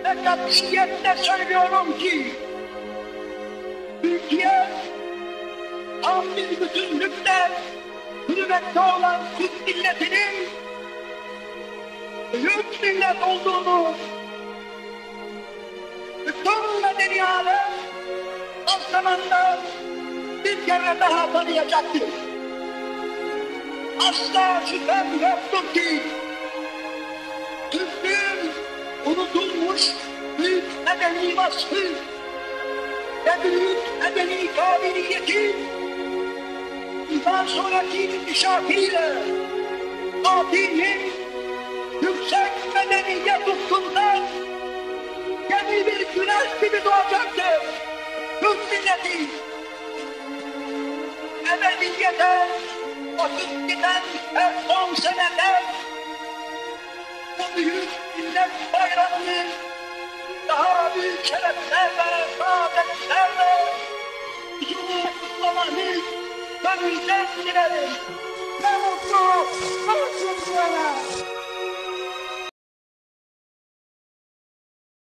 ve katiyetle söylüyorum ki Türkiye tam bir bütünlükle hürmette olan Türk milletinin büyük millet olduğunu bütün medeni alem az zamanda bir kere daha tanıyacaktır. Asla şüphem yoktur ki Türklüğün unutulmuş büyük medeni vasfı ve büyük medeni kabiliyeti bundan sonraki inkişafıyla Fatih'in yüksek medeniyet ufkundan yeni bir güneş gibi doğacaktır. Türk milleti ebediyete vakit giden her 10 senede bu büyük millet bayramını daha büyük şereflerle, saadetlerle huzurla kutlamanı gönülden dilerim. Ne mutlu, ne mutlu.